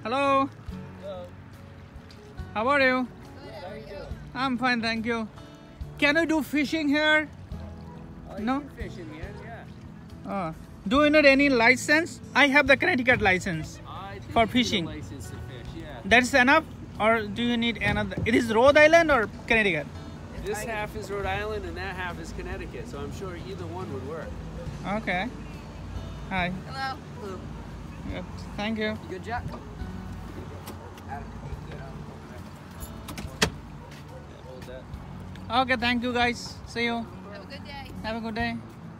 Hello. Hello. How are you? Good. How are you doing? I'm fine, thank you. Can we do fishing here? No? You can fish in here, yeah. Do you need any license? I have the Connecticut license I think for you need a fishing. license to fish, yeah. That's enough? Or do you need another? It is Rhode Island or Connecticut? This half is Rhode Island and that half is Connecticut, so I'm sure either one would work. Okay. Hi. Hello. Hello. Good. Thank you. Good job. Hold that. Okay, thank you guys. See you. Have a good day. Have a good day.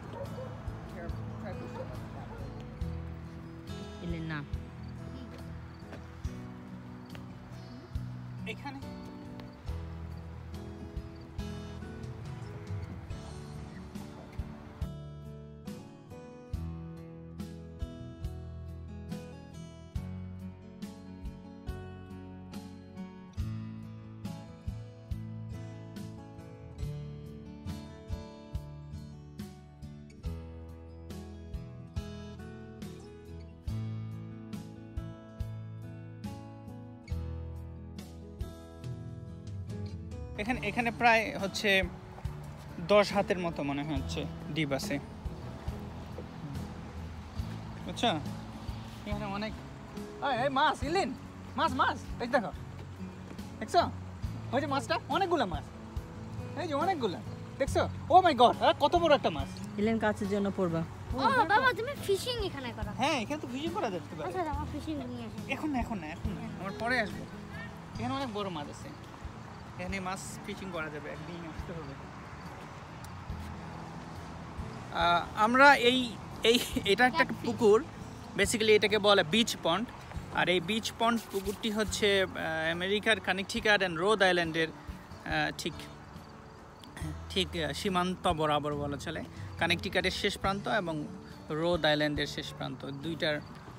Ilan na? এখানে এখানে এখানে প্রায় হচ্ছে 10 হাতের মতো মনে হচ্ছে deep আছে আচ্ছা এখানে অনেক এই মাছ ইলিন মাছ মাছ এই দেখো দেখছো ওই যে মাছটা অনেকগুলো মাছ এই যে অনেকগুলো দেখছো ও মাই গড কত বড় একটা মাছ ইলেন কাছের জন্য পড়বা ও বাবা তুমি ফিশিং এখানে করো হ্যাঁ এখানে তো ফিশিং করা যেতে পারে আচ্ছা আমার ফিশিং নিয়ে আসো এখন না আমার পরে আসবো এখানে অনেক বড় মাছ আছে এখানে মাছ ফিশিং করা যাবে একদিন আসতে হবে আমরা এটা একটা পুকুর বেসিক্যালি এটাকে বলে বিচ পন্ড আর এই বিচ পন্ড পুকুরটি হচ্ছে আমেরিকার কানেকটিকাট অ্যান্ড রোড আইল্যান্ডের ঠিক সীমান্ত বরাবর বলা চলে কানেকটিকাটের শেষ প্রান্ত এবং রোড আইল্যান্ডের শেষ প্রান্ত দুইটার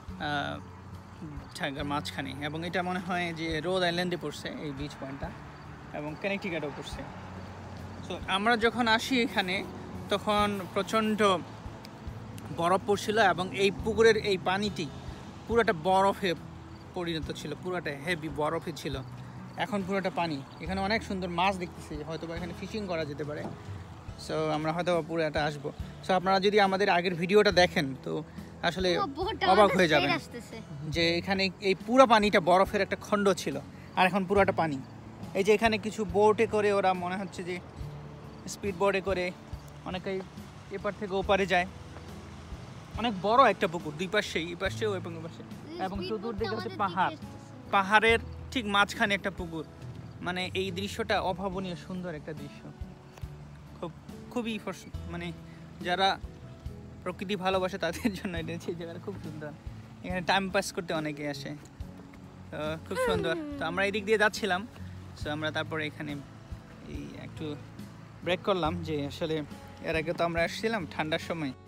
মাঝখানে এবং এটা মনে হয় যে রোড আইল্যান্ডে পড়ছে এই বিচ পয়েন্টটা এবং কানেকটিকাটও পড়ছে সো আমরা যখন আসি এখানে তখন প্রচণ্ড বরফ পড়ছিল এবং এই পুকুরের এই পানিটি পুরোটা বরফে পরিণত ছিল পুরোটা হেভি বরফে ছিল এখন পুরোটা পানি এখানে অনেক সুন্দর মাছ দেখতেছি হয়তো বা এখানে ফিশিং করা যেতে পারে সো আমরা হয়তো পুরোটা আসবো সো আপনারা যদি আমাদের আগের ভিডিওটা দেখেন তো আসলে অবাক হয়ে যাবেন যে এখানে এই পুরো পানিটা বরফের একটা খণ্ড ছিল আর এখন পুরোটা পানি এই যে এখানে কিছু বোটে করে ওরা মনে হচ্ছে যে স্পিড বোটে করে অনেকেই এপার থেকে ওপারে যায় অনেক বড় একটা পুকুর দুই পাশেই এই পাশেও এবং ওই পাশে এবং চতুর্দিকে হচ্ছে পাহাড়ের ঠিক মাঝখানে একটা পুকুর মানে এই দৃশ্যটা অভাবনীয় সুন্দর একটা দৃশ্য খুবই মানে যারা প্রকৃতি ভালোবাসে তাদের জন্য এটা সেই জায়গাটা খুব সুন্দর এখানে টাইম পাস করতে অনেকে আসে তো খুব সুন্দর তো আমরা এই দিক দিয়ে যাচ্ছিলাম সো আমরা তারপরে এখানে এই একটু ব্রেক করলাম যে আসলে এর আগে তো আমরা আসছিলাম ঠান্ডার সময়